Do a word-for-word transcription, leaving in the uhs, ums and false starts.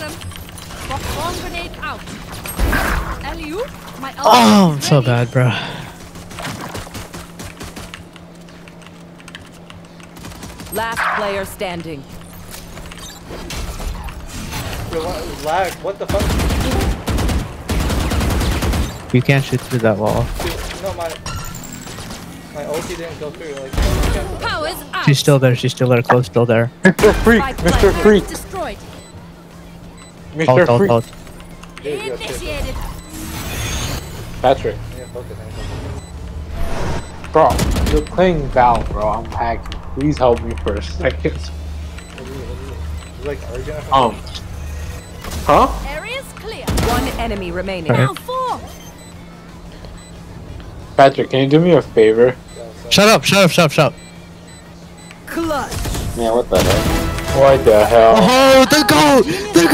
him. Bomb grenade out. Alley-oop. My ult Oh, I'm is so ready. bad, bro. Last player standing. Lag, what the fuck? You can't shoot through that wall. Dude, no, my my ulti didn't go through. Like, Powers out. She's still there. She's still there. Close, still there. Mister Freak! Mister Freak! Destroyed. Mister Ult, ult, Freak! ult. Initiated. Patrick. yeah, focus, man. Bro, you're playing Val, bro. I'm hacking. Please help me for a second. What do you, what do you, you like arguing? Um. Huh? Area's clear. One enemy remaining. Alright. Now four. Patrick, can you do me a favor? Shut up! Shut up! Shut up! Shut up! Clutch. Man, what the hell? What the hell? Oh, the goat! The